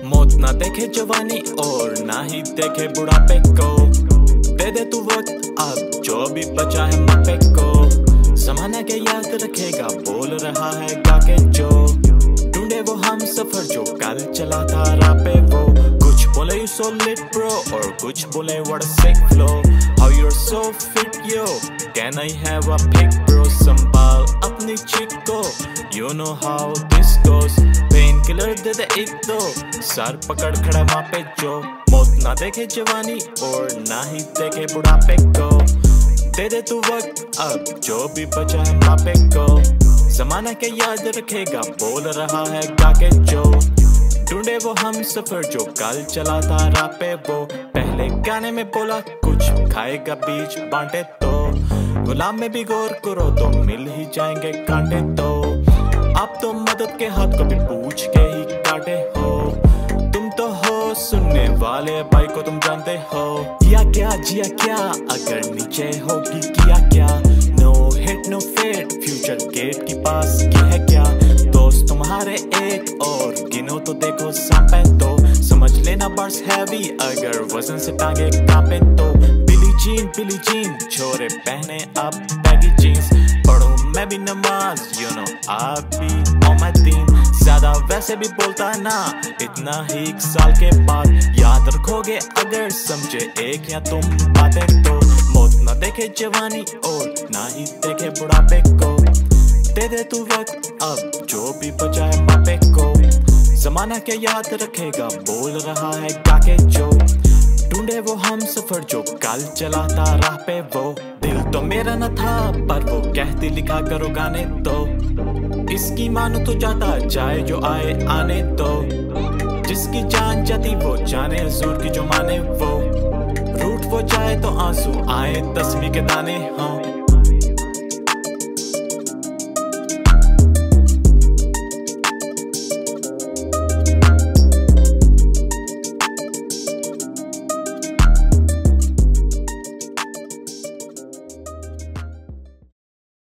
मौत ना देखे जवानी और ना ही देखे बुढ़ापे को। दे दे तू वक्त अब जो भी बचा है मापे को। जमाना के याद रखेगा बोल रहा है गा के जो। ढूंढे वो हम सफर जो कल चला था राह पे वो। कुछ बोले you so lit bro और कुछ बोले what a sick flow। How you're so fit yo, can I have a pic bro। संभाल अपनी चिक को, you know how this goes। Pain killer दे दे एक दो, सर पकड़ खड़ा वहाँ पे जो। मौत ना देखे जवानी और ना ही देखे बुढ़ापे को। दे दे तू वक्त अब जो भी बचा है मापे को। जमाना के याद रखेगा बोल रहा है गा के जो। ढूंढे वो हम सफर जो कल चला था राह पे वो। पहले गाने में बोला कुछ खाएगा बीज बांटे तो। गुलाम में भी गौर करो तो मिल ही जाएंगे कांटे तो। आप तो मदद के हाथ को भी पूछ के ही काटे हो। तुम तो हो सुनने वाले भाई को तुम जानते हो। किया क्या जिया क्या अगर नीचे होगी किया क्या। No hit no fate future gate की पास की है क्या। दोस्त तुम्हारे एक और गिनो तो देखो सांपे तो। समझ लेना बर्स हैवी अगर वजन से टांगे कांपे तो। बिली जीन छोरे पहने अब बैगी जीन्स। पढ़ूं मैं भी नमाज you know आप भी on my theme। ज्यादा वैसे भी बोलता ना इतना ही 1 साल के बाद। याद रखोगे अगर समझे एक या तुम बातें तो। मौत ना देखे जवानी और ना ही देखे बुढ़ापे को। दे दे तू वक्त अब जो भी बचा है मापे को। जमाना के याद रखेगा बोल रहा है गा के जो। ढूंढे वो हम सफर जो कल चला था राह पे वो। दिल तो मेरा न था पर वो कहती लिखा करो गाने तो। इसकी मानो तो जाता जाए जो आए आने तो। जिसकी जान जाती वो जाने हजूर की जो माने वो। रूठ वो जाए तो आंसू आए तस्वीर के दाने हों।